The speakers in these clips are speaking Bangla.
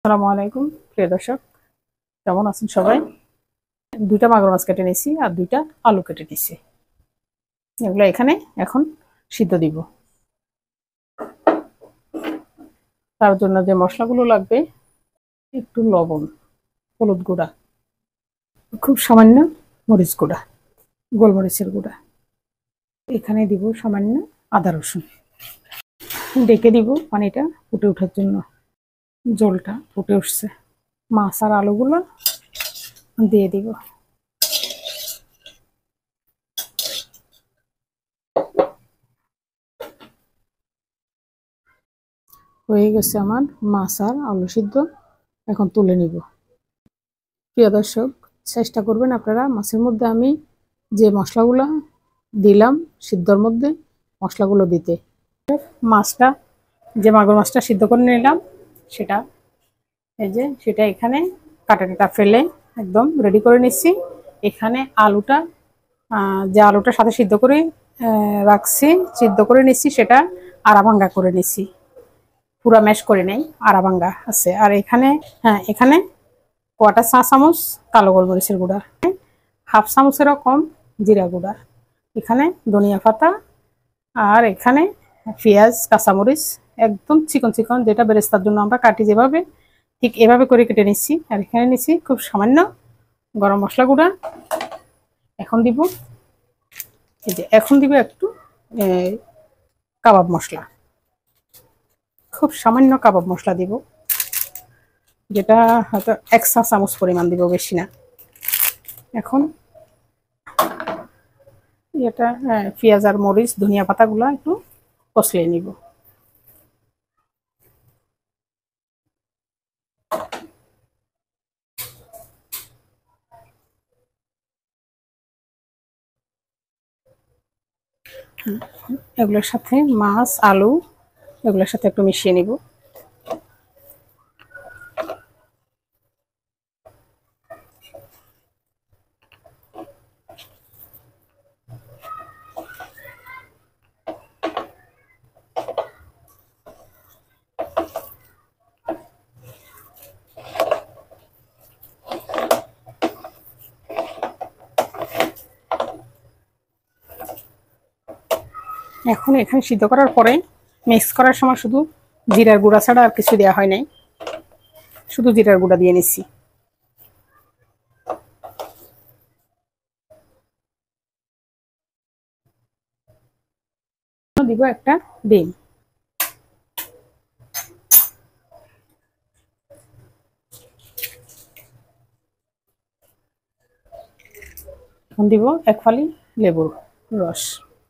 আসসালামু আলাইকুম প্রিয় দর্শক, কেমন আছেন সবাই? দুইটা মাগুর মাছ কেটে নিয়েছি আর দুইটা আলু কেটে নিয়েছি। এগুলো এখানে এখন সিদ্ধ দিব। তার জন্য যে মশলাগুলো লাগবে, একটু লবণ, হলুদ গুঁড়া, খুব সামান্য মরিচ গুঁড়া, গোলমরিচের গুঁড়া, এখানে দিব সামান্য আদা রসুন। ডেকে দিব পানিটা ফুটে ওঠার জন্য। জলটা ফুটে উঠছে, মাছ আর আলুগুলো দিয়ে দিব। হয়ে গেছে আমার মাছ আর আলু সিদ্ধ, এখন তুলে নিব। প্রিয় দর্শক, চেষ্টা করবেন আপনারা মাছের মধ্যে আমি যে মশলাগুলো দিলাম সিদ্ধর মধ্যে মশলাগুলো দিতে। মাছটা, যে মাগুর মাছটা সিদ্ধ করে নিলাম, সেটা সেটা এখানে কাঁটাটা ফেলে একদম রেডি করে নিচ্ছি। এখানে আলুটা, যে আলুটার সাথে সিদ্ধ করে রাখছি, সিদ্ধ করে নিচ্ছি, সেটা আড়া ভাঙ্গা করে নিচ্ছি। পুরা ম্যাশ করে নেই, আড়া ভাঙ্গা আছে। আর এখানে, এখানে কোয়াটা চা চামচ কালো গোলমরিচের গুঁড়া, হাফ চামচেরও কম জিরা গুঁড়া, এখানে ধনিয়া পাতা, আর এখানে পেঁয়াজ কাঁচামরিচ একদম চিকন চিকন, যেটা বেরেস্তার জন্য আমরা কাটি যেভাবে, ঠিক এভাবে করে কেটে নিচ্ছি। আর এখানে নিচ্ছি খুব সামান্য গরম মশলা গুঁড়া। এখন দিব, এখন দিব একটু কাবাব মশলা, খুব সামান্য কাবাব মশলা দিব, যেটা হয়তো 1 চা চামচ পরিমাণ দিব, বেশি না। এখন এটা পেঁয়াজ আর মরিচ ধনিয়া পাতাগুলো একটু কষলিয়ে নিব। এগুলোর সাথে মাছ আলু এগুলোর সাথে একটু মিশিয়ে নিব। এখন এখানে সিদ্ধ করার পরে মিক্স করার সময় শুধু জিরার গুঁড়া ছাড়া আর কিছু দেওয়া হয় নাই, শুধু জিরার গুঁড়া দিয়ে নিচ্ছি। দিব একটা ডিম, এখন দিব 1 ফালি লেবুর রস।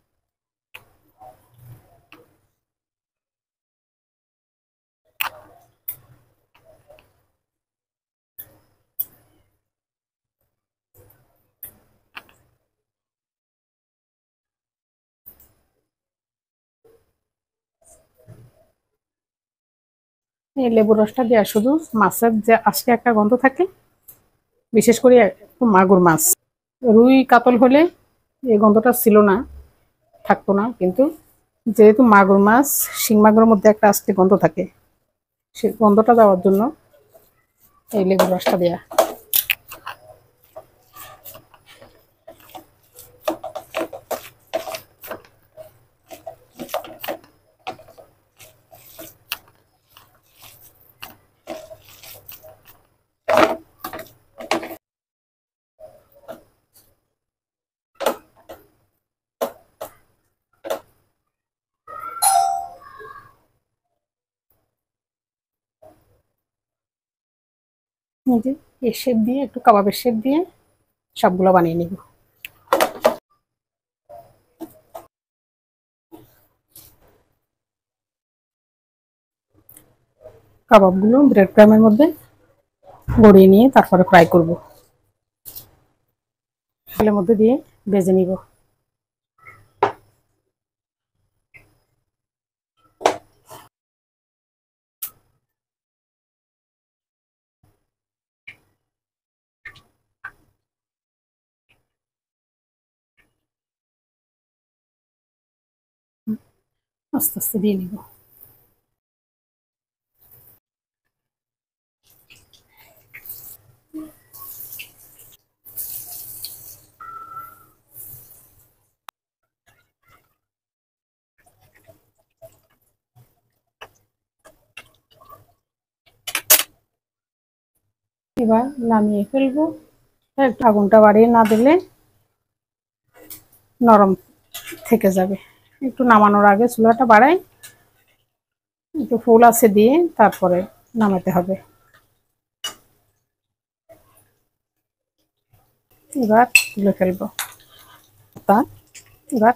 এই লেবুর রসটা দেওয়া শুধু মাছের যে আজকে একটা গন্ধ থাকে, বিশেষ করে মাগুর মাছ, রুই কাতল হলে এই গন্ধটা ছিল না, থাকতো না, কিন্তু যেহেতু মাগুর মাছ, শিং মাগুরের মধ্যে একটা আজকে গন্ধ থাকে, সেই গন্ধটা দেওয়ার জন্য এই লেবুর রসটা দেয়া। এই শেপ দিয়ে, একটু কাবাবের শেপ দিয়ে সবগুলো বানিয়ে নিব। কাবাবগুলো ব্রেড ক্রামের মধ্যে গড়িয়ে নিয়ে তারপরে ফ্রাই করব, তেলের মধ্যে দিয়ে ভেজে নিব। আস্তে আস্তে দিয়ে নিব। এবার নামিয়ে ফেলবো। একটু আগুনটা বাড়িয়ে না দিলে নরম থেকে যাবে। একটু নামানোর আগে চুলাটা বাড়াই, একটু ফুল আছে দিয়ে তারপরে নামাতে হবে। এবার তুলে ফেলবো। এবার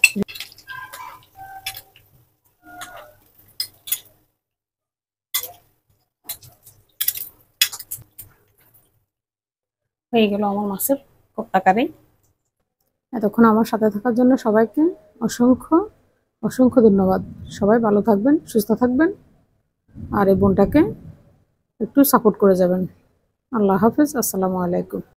হয়ে গেল আমার মাছের কোপ্তা কারি। এতক্ষণ আমার সাথে থাকার জন্য সবাইকে অসংখ্য অসংখ্য ধন্যবাদ। সবাই ভালো থাকবেন, সুস্থ থাকবেন, আর এই বোনটাকে একটু সাপোর্ট করে যাবেন। আল্লাহ হাফেজ। আসসালামু আলাইকুম।